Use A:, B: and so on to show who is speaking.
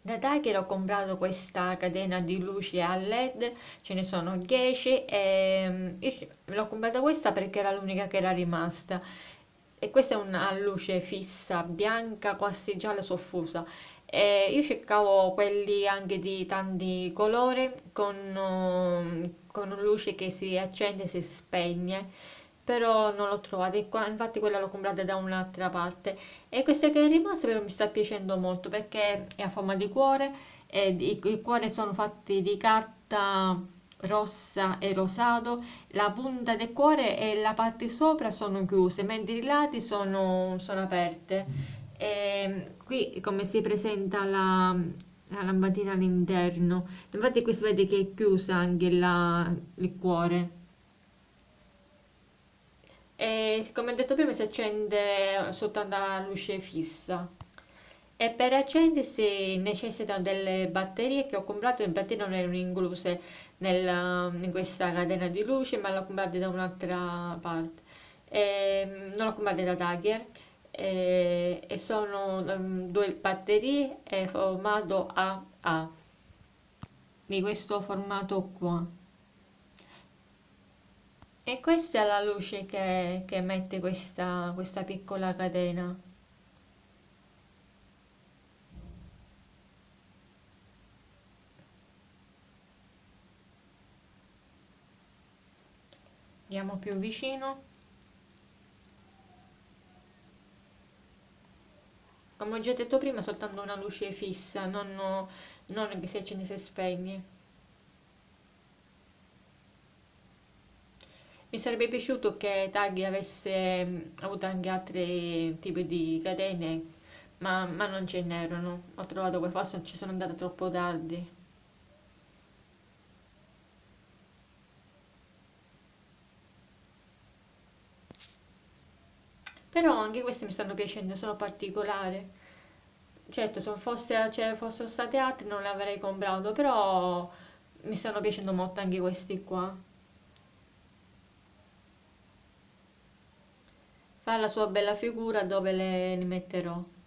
A: Da Tiger ho comprato questa catena di luci a LED, ce ne sono 10 e l'ho comprata questa perché era l'unica che era rimasta. E questa è una luce fissa, bianca, quasi gialla soffusa. E io cercavo quelli anche di tanti colori con luce che si accende e si spegne, però non l'ho trovata. E infatti quella l'ho comprata da un'altra parte. E questa che è rimasta però mi sta piacendo molto perché è a forma di cuore e i cuori sono fatti di carta rossa e rosato, la punta del cuore e la parte sopra sono chiuse, mentre i lati sono aperte. E qui come si presenta la lampadina all'interno, infatti qui si vede che è chiusa anche il cuore. E come ho detto prima si accende soltanto a luce fissa. E per accendersi necessitano delle batterie che ho comprato, le batterie non erano incluse in questa catena di luce, ma le ho comprate da un'altra parte. Non l'ho comprate da Tiger e sono due batterie e formato AA, di questo formato qua. E questa è la luce che emette questa piccola catena. Andiamo più vicino. Come ho già detto prima, soltanto una luce fissa, non che si accende e si spegne. Mi sarebbe piaciuto che Tagli avesse avuto anche altri tipi di catene, ma non ce n'erano. Ho trovato quelle, forse ci sono andata troppo tardi. Però anche queste mi stanno piacendo, sono particolari. Certo, se fossero stati altri non le avrei comprato, però mi stanno piacendo molto anche questi qua. Fa la sua bella figura dove li metterò.